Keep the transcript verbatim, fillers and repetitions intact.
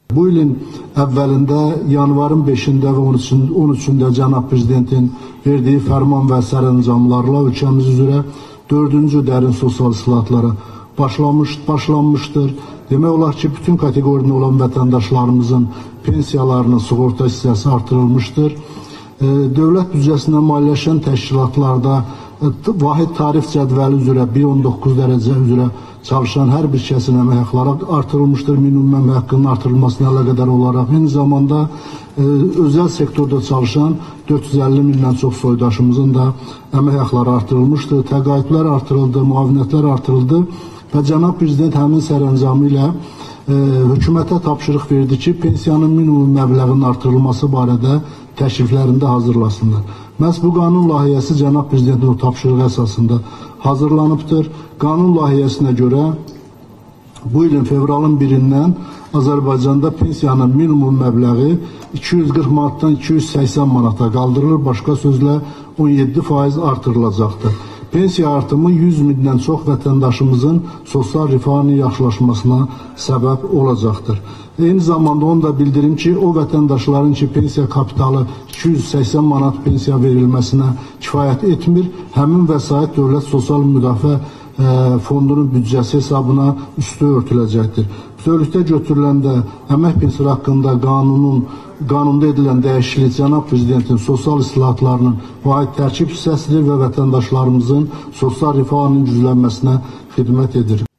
Bu ilin əvvəlində yanvarın beşində və on üçündə cənab prezidentin verdiyi fərman və sərəncamlarla ölkəmiz üzrə dördüncü dərin sosial islahatlara başlamış, başlanmışdır. Demək olar ki, bütün kateqoriyada olan vətəndaşlarımızın pensiyalarının sığorta hissəsi artırılmışdır. Dövlət büdcəsindən maliyyələşən təşkilatlarda vahid tarif cədvəli üzrə bir on doqquz dərəcə üzrə çalışan hər bir kəsin əmək haqqları artırılmışdır. Minimum əmək haqqının artırılmasına əlaqədar olaraq. Eyni zamanda e, özəl sektorda çalışan dörd yüz əlli mindən çox soydaşımızın da əmək haqqları artırılmışdır. Təqaüdlər artırıldı, müavinətlər artırıldı və cənab prezident həmin sərəncamı ilə e, hökumətə tapşırıq verdi ki, pensiyanın minimum məbləğinin artırılması barədə təkliflərində hazırlasınlar. Məhz bu qanun layihəsi cənab prezidentin o tapşırığı əsasında hazırlanıbdır. Qanun layihəsinə görə bu ilin fevralın birindən Azərbaycanda pensiyanın minimum məbləği iki yüz qırx manatdan iki yüz səksən manata qaldırılır. Başqa sözlə on yeddi faiz artırılacaqdır. Pensiya artımı yüz mindən çox vətəndaşımızın sosial rifahının yaxşılaşmasına səbəb olacaqdır. Eyni zamanda onu da bildirim ki, o vətəndaşların ki, pensiya kapitalı iki yüz səksən manat pensiya verilməsinə kifayət etmir, həmin vəsait Dövlət Sosial Müdafiə e, Fondunun büdcəsi hesabına üstü örtüləcəkdir. Bütövlükdə götürüləndə əmək pensiyaları haqqında qanunun qanunda edilən dəyişiklik cənab prezidentin sosial islahatlarının vahid tərkib hissəsidir və vətəndaşlarımızın sosial rifahının güclənməsinə xidmət edir.